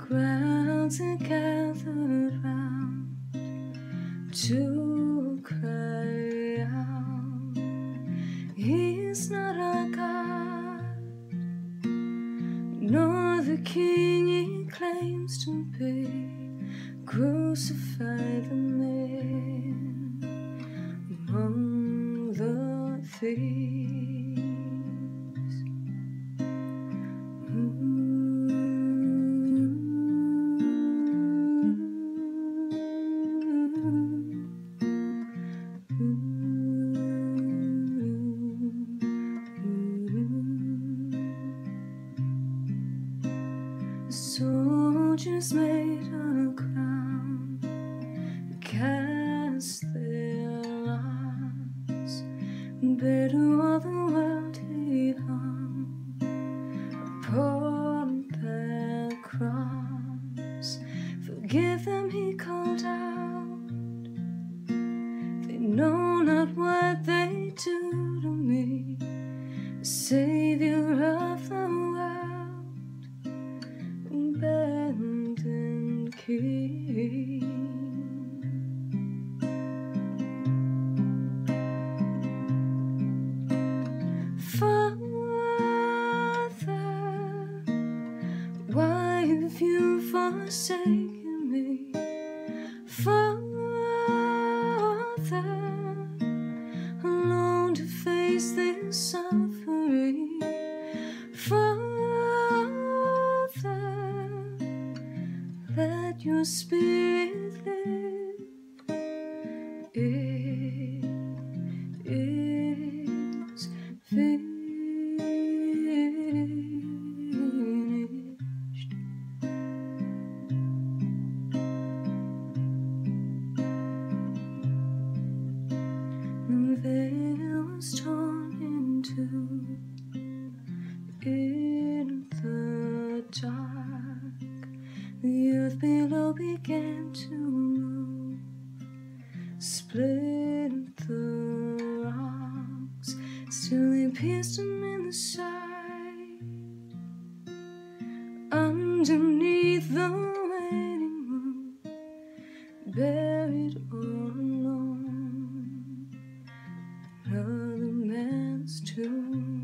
crowds are gathered round to cry out, He is not our God, nor the King He claims to be. Crucify the man among the thieves. The soldiers made a crown, cast their lots, bare to all the world He hung upon that cross. Forgive them, He called out, they know not what they do to me. The Savior of the world, abandoned King. Father, why have you forsaken me? Father, alone to face this suffering. Father, let your spirit live. It is finished. The veil was torn in two. In the dark, the earth below began to move, split the rocks, still they pierced Him in the side. Underneath the waiting moon, buried all alone, another man's tomb.